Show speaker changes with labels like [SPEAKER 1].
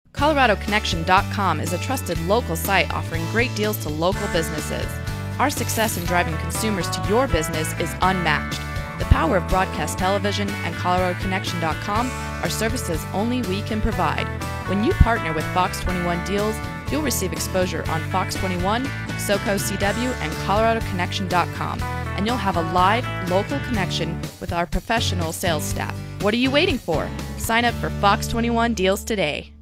[SPEAKER 1] ColoradoConnection.com is a trusted local site offering great deals to local businesses. Our success in driving consumers to your business is unmatched. The power of broadcast television and ColoradoConnection.com are services only we can provide. When you partner with FOX21 Deals, you'll receive exposure on FOX21, SoCo CW, and ColoradoConnection.com, and you'll have a live, local connection with our professional sales staff. What are you waiting for? Sign up for FOX21 Deals today.